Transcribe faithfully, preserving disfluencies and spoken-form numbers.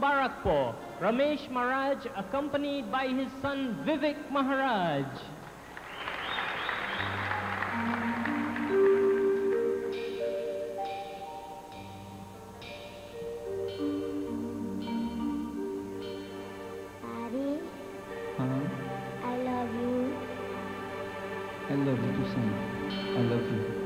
Barak po, Ramesh Maharaj accompanied by his son Vivek Maharaj. Daddy, Huh? I love you. I love you too, son. I love you.